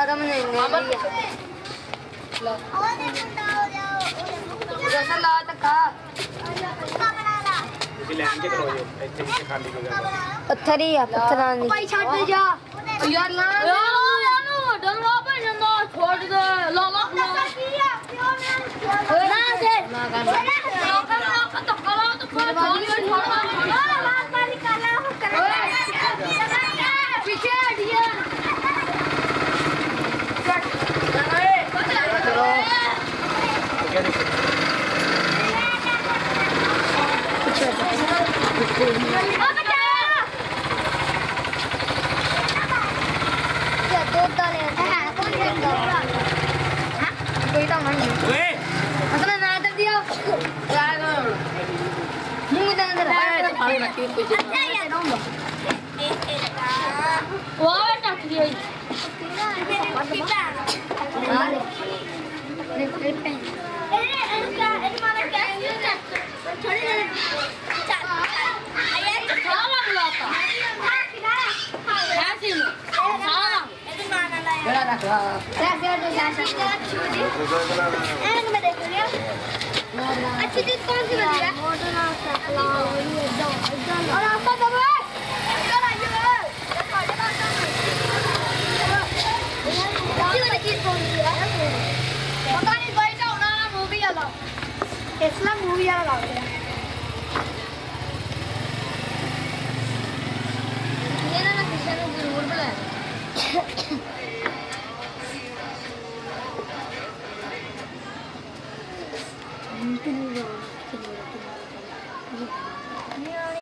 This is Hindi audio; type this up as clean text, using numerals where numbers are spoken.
आदम ने ला जैसा ला तक का लैंड के करो ये ਇੱਥੇ नीचे खाली हो जाएगा पत्थर ही है पत्थर नहीं भाई छੱਡ जा यार ला यानू डंगा पे जंदा छोड़ दे ला ला ना से ना कर तो करो तो छोड़ लाल वाली काला हो कर पीछे हटिया अच्छी चीज कौन सी बनी है और आपका दबा इधर आइए अच्छी वाली चीज कौन सी है पता नहीं कोई तो ना मूवी वाला इसला मूवी वाला लग रहा है